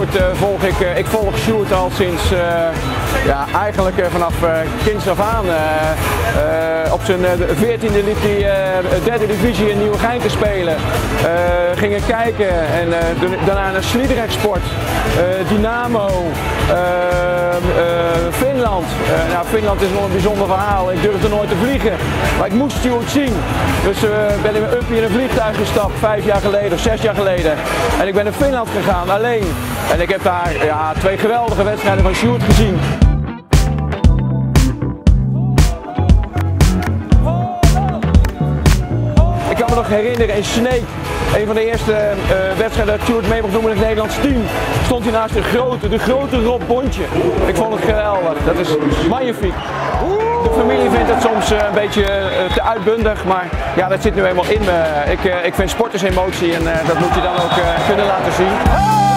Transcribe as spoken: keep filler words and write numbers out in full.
Sjoerd uh, volg ik, uh, ik volg Sjoerd al sinds uh, ja, eigenlijk uh, vanaf uh, kinds af aan. Uh, uh, op zijn veertiende liep hij uh, derde divisie in Nieuwegein te spelen. Uh, gingen kijken en uh, daarna naar Sliedrecht-sport, uh, Dynamo, uh, uh, Finland. Uh, nou, Finland is nog een bijzonder verhaal. Ik durfde nooit te vliegen, maar ik moest Sjoerd zien. Dus uh, ben ik met Uppie in een vliegtuig gestapt, vijf jaar geleden of zes jaar geleden. En ik ben naar Finland gegaan, alleen. En ik heb daar ja, twee geweldige wedstrijden van Sjoerd gezien. Ik kan me nog herinneren in Sneek, een van de eerste uh, wedstrijden dat Sjoerd mee mocht doen in het Nederlands team, stond hij naast de grote, de grote Rob Bontje. Ik vond het geweldig, dat is magnifiek. De familie vindt het soms uh, een beetje uh, te uitbundig, maar ja, dat zit nu eenmaal in me. Ik, uh, ik vind sport is emotie en uh, dat moet je dan ook uh, kunnen laten zien.